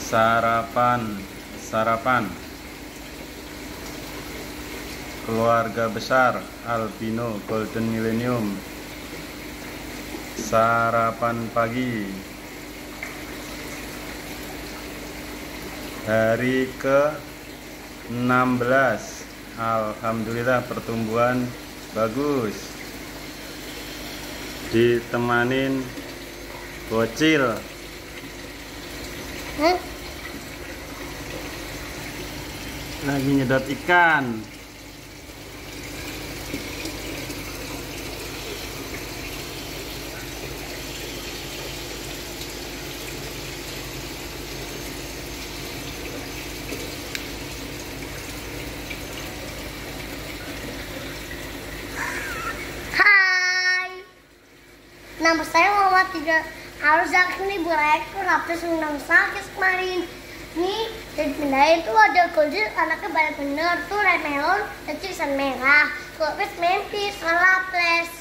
Sarapan. Keluarga besar albino golden millennium. Sarapan pagi. Hari ke-16. Alhamdulillah pertumbuhan bagus. Ditemanin bocil. Lagi nyedot ikan. Hai, nama saya Muhammad Tiga Arzak. Ini ekor habis menang sakit kemarin. Nih, jadi pindahin tuh ada golden, anaknya banyak bener tuh, red melon, dan cirisan merah. Kalau pes mempis, ngelaples.